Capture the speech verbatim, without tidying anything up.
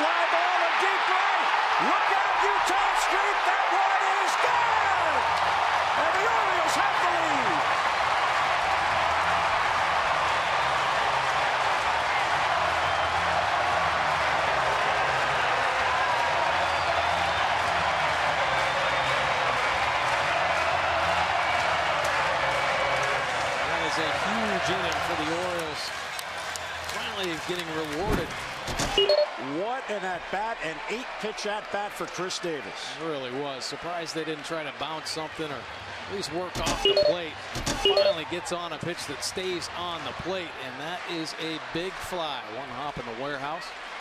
fly ball in deep right. Look out, Eutaw Street. That one is gone. And the Orioles have the lead. A huge inning for the Orioles. Finally getting rewarded. What an at-bat, an eight-pitch at-bat for Chris Davis. It really was. Surprised they didn't try to bounce something or at least work off the plate. Finally gets on a pitch that stays on the plate, and that is a big fly. One hop in the warehouse.